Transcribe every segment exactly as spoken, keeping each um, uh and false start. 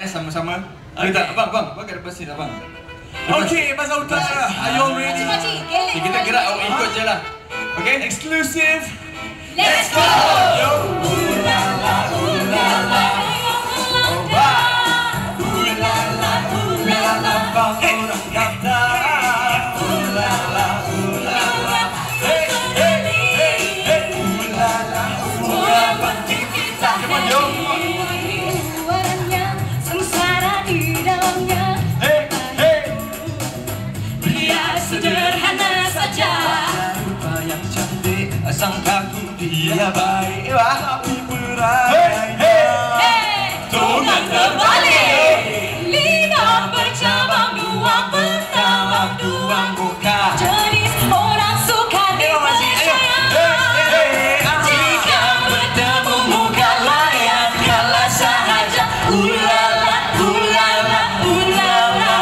Sama-sama. Okay. Kita, abang, abang, abang ke depan sini, abang. Okay, Bahasa Utara. Are you all ready? Okay, kita gerak, oh, ikut je lah. Okay? Exclusive. Let's go! Yo! Ulala, ulala. Oh, wah. Ulala, ulala. Bang orang kata. Ulala, ulala. Hey, hey, hey, hey. Ulala, ulala. Banting kita. Come on, yo. Sederhana saja, rupa yang cantik, sangkaku dia baik, Tapi berani. hey, hey, hey, tungan terbalik, lidah bercabang, dua bertalang, dua muka, jenis orang suka dipercaya. Jika bertemu muka layak, kalah sahaja. Ulala, ulala, ulala.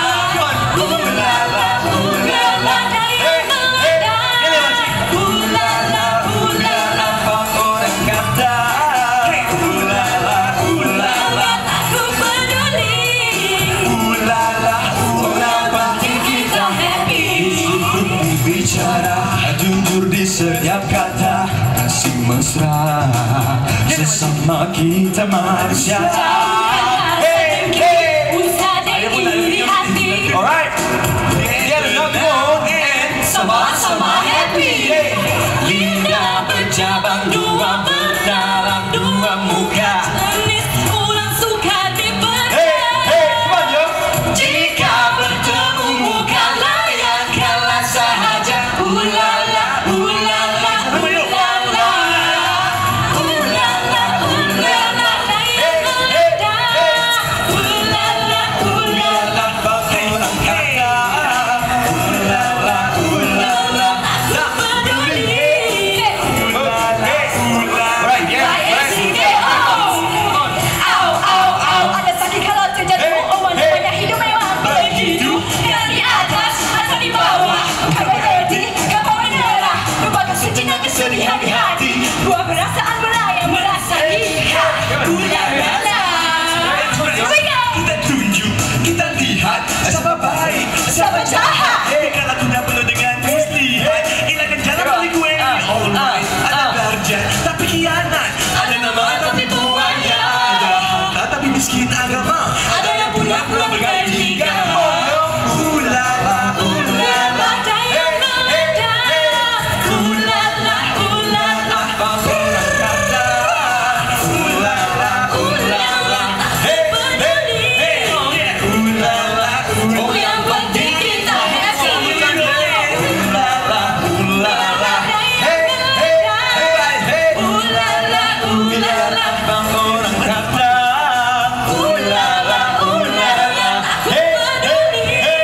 Jujur di setiap kata, kasih mesra sesama kita manusia. Hey, hey, Usah diiri hati, alright, dia dengar go and sama-sama happy. Lidah bercabang, dua berdalam, dua muka, jenis orang suka dipercaya. hey, hey, come on yo. Jika bertemu muka layak, kalah sahaja. Ulala, ulala, ulala. Ulala, ulala, layak meledak. Ulala, ulala, Orang kata, ulala, ulala, tak peduli. ulala, alright, yeah, alright. Au, au, au, ada sakit kalau terjadi bohongan. Banyak hidup memang begitu. Dari atas atau di bawah, kau berhenti, kau menyerah. Berbagai sejenak kesedihan di hati, dua perasaan melayang merasai. Ulala. Here we go. Kita tunjuk, kita lihat siapa baik, Siapa jahat. Eh, kalau tidak perlu dengan muslihat, hilangkan jalan paling gue. Alright, ada darjah tapi khianat, ada nama tapi buaya, ada harta tapi miskin agama, Ada yang punya pulang bergaji tiga. Ulala, Ulala, daya meledak. Ulala, ulala. Orang kata, ulala, ulala, hey, Peduli. ulala, Oh, yang penting kita happy. ulala, ulala, hey, hey, hey, hey. Ulala, ulala. Bang orang kata, ulala, ulala, hey, Peduli.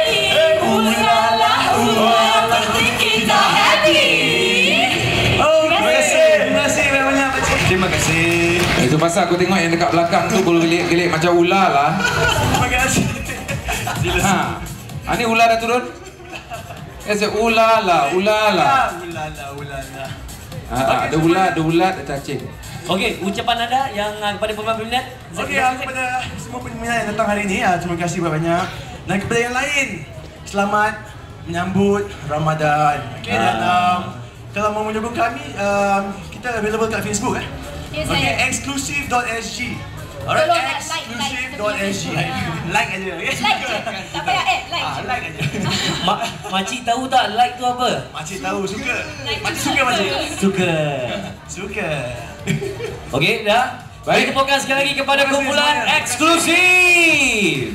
Ulala, ulala. Yang penting kita happy. Oh, terima kasih, terima kasih banyak. terima kasih. Itu pasal aku tengok yang dekat belakang tu bulu gelik-gelik macam ular lah. Terima kasih. Ha. Ha ni ular dah turun. Eh saya ular lah, ular lah. Ulala, ulala. Ha, tak, ada ular, ada ular, ada cacing. Okey, ucapan anda yang uh, kepada peminat. Okey, kepada semua peminat yang datang hari ini, ya, terima kasih banyak. Dan kepada yang lain, selamat menyambut Ramadan. Okey, dan um, kalau mau menyokong kami, um, kita available kat Facebook eh. Yes, Okey, saya. exclusive dot s g. Alright, Tolong like, exclusive like, dot s g. like. Like aja, okey. Like je. Tak payah add, like Ah, je. like aja. Mak, makcik tahu tak like tu apa? Makcik tahu, suka. Like Makcik tu suka, makcik. Suka. Suka. Okey, dah. Baik, tepukan sekali lagi kepada Terima kasih kumpulan semuanya. eksklusif.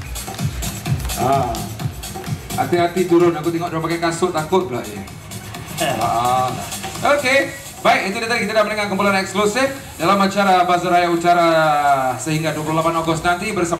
Ha. Hati-hati turun, aku tengok dia pakai kasut takut pula dia. Ha. Okey. Baik, itu dia tadi kita dah mendengar kumpulan eksklusif dalam acara Bazar Raya Utara sehingga dua puluh lapan Ogos nanti bersama